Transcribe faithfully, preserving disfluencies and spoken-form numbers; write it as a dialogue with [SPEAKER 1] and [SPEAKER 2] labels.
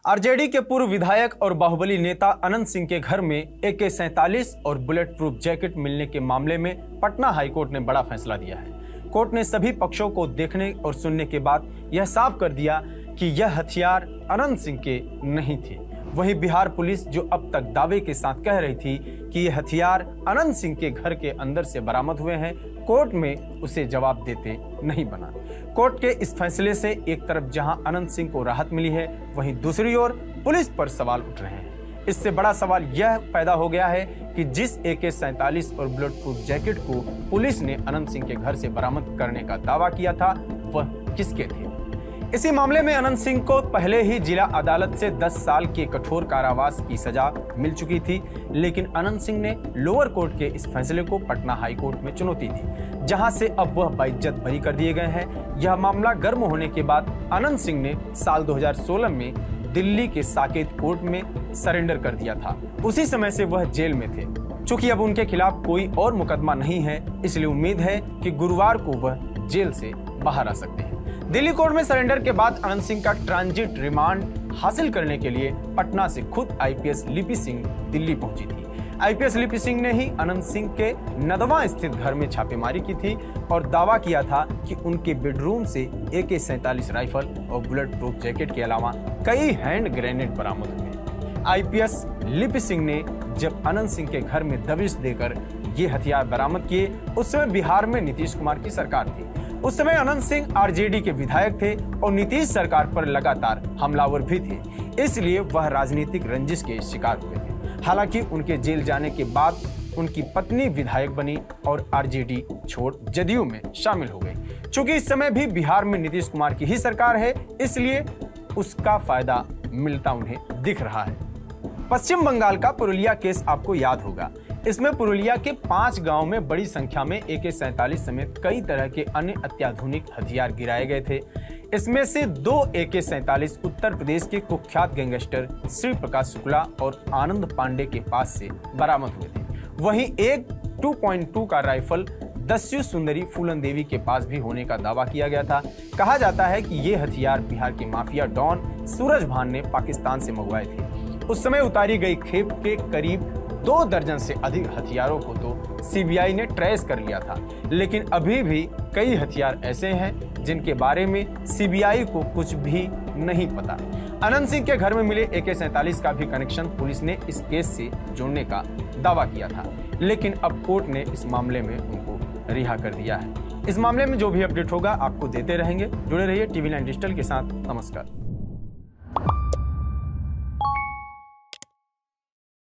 [SPEAKER 1] RJD के पूर्व विधायक और बाहुबली नेता अनंत सिंह के घर में ए के सैंतालीस और बुलेट प्रूफ जैकेट मिलने के मामले में पटना हाईकोर्ट ने बड़ा फैसला दिया है। कोर्ट ने सभी पक्षों को देखने और सुनने के बाद यह साफ कर दिया कि यह हथियार अनंत सिंह के नहीं थे। वहीं बिहार पुलिस जो अब तक दावे के साथ कह रही थी कि यह हथियार अनंत सिंह के घर के अंदर से बरामद हुए हैं, कोर्ट में उसे जवाब देते नहीं बना। कोर्ट के इस फैसले से एक तरफ जहां अनंत सिंह को राहत मिली है, वहीं दूसरी ओर पुलिस पर सवाल उठ रहे हैं। इससे बड़ा सवाल यह पैदा हो गया है कि जिस ए के सैंतालीस और बुलेट प्रूफ जैकेट को पुलिस ने अनंत सिंह के घर से बरामद करने का दावा किया था, वह किसके थे। इसी मामले में अनंत सिंह को पहले ही जिला अदालत से दस साल के कठोर कारावास की सजा मिल चुकी थी, लेकिन अनंत सिंह ने लोअर कोर्ट के इस फैसले को पटना हाई कोर्ट में चुनौती दी, जहां से अब वह बाइज्जत बरी कर दिए गए हैं। यह मामला गर्म होने के बाद अनंत सिंह ने साल दो हज़ार सोलह में दिल्ली के साकेत कोर्ट में सरेंडर कर दिया था। उसी समय से वह जेल में थे। चूंकि अब उनके खिलाफ कोई और मुकदमा नहीं है, इसलिए उम्मीद है कि गुरुवार को वह जेल से बाहर आ सकते हैं। दिल्ली कोर्ट में सरेंडर के बाद अनंत सिंह का ट्रांजिट रिमांड हासिल करने के लिए पटना से खुद I P S Lipi Singh Delhi पहुंची थी। I P S Lipi Singh ने ही अनंत सिंह के नदवा स्थित घर में छापेमारी की थी और दावा किया था कि उनके बेडरूम से ए के सैंतालीस राइफल और बुलेट प्रूफ जैकेट के अलावा कई हैंड ग्रेनेड बरामद हुए। I P S Lipi Singh ने जब अनंत सिंह के घर में दबिश देकर ये हथियार बरामद किए, उस समय बिहार में नीतीश कुमार की सरकार थी। उस समय Anant Singh R J D के विधायक थे और नीतीश सरकार पर लगातार हमलावर भी थे, इसलिए वह राजनीतिक रंजिश के शिकार हुए थे। हालांकि उनके जेल जाने के बाद उनकी पत्नी विधायक बनी और आर जे डी छोड़ जदयू में शामिल हो गई। चूंकि इस समय भी बिहार में नीतीश कुमार की ही सरकार है, इसलिए उसका फायदा मिलता उन्हें दिख रहा है। पश्चिम बंगाल का पुरुलिया केस आपको याद होगा। इसमें पुरुलिया के पांच गांव में बड़ी संख्या में ए के सैंतालीस समेत कई तरह के अन्य अत्याधुनिक हथियार गिराए गए थे। इसमें से दो ए के सैंतालीस उत्तर प्रदेश के कुख्यात गैंगस्टर श्री प्रकाश शुक्ला और आनंद पांडे के पास से बरामद हुए थे। वहीं एक दो पॉइंट दो का राइफल दस्यु सुंदरी फूलन देवी के पास भी होने का दावा किया गया था। कहा जाता है कि ये हथियार बिहार के माफिया डॉन सूरज भान ने पाकिस्तान से मंगवाए थे। उस समय उतारी गई खेप के करीब दो दर्जन से अधिक हथियारों को तो सी बी आई ने ट्रेस कर लिया था, लेकिन अभी भी कई हथियार ऐसे हैं जिनके बारे में सी बी आई को कुछ भी नहीं पता। अनंत सिंह के घर में मिले ए के सैंतालीस का भी कनेक्शन पुलिस ने इस केस से जोड़ने का दावा किया था, लेकिन अब कोर्ट ने इस मामले में उनको रिहा कर दिया है। इस मामले में जो भी अपडेट होगा आपको देते रहेंगे। जुड़े रहिए टीवी नाइन डिजिटल के साथ। नमस्कार।